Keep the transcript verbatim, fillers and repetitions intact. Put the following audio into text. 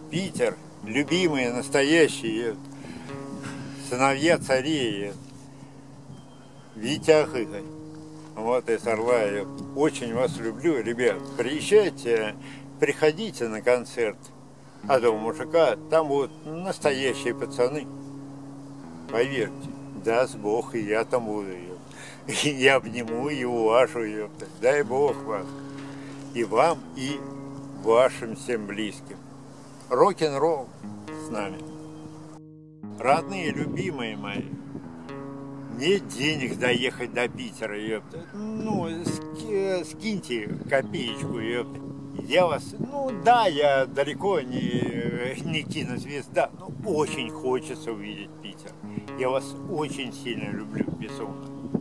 Питер, любимые, настоящие, сыновья царей, Витя Игорь. Вот из Орла. Я очень вас люблю, ребят. Приезжайте, приходите на концерт «Адова мужика», там будут настоящие пацаны. Поверьте, даст Бог, и я там буду ее. И я обниму и уважу ее. Дай Бог вас. И вам, и вашим всем близким. Рок-н-ролл с нами. Родные, любимые мои. Нет денег доехать до Питера, ёпта. Ну, скиньте копеечку, ёпта. Я вас, ну да, я далеко не, не кинозвезда, но очень хочется увидеть Питер. Я вас очень сильно люблю, безумно.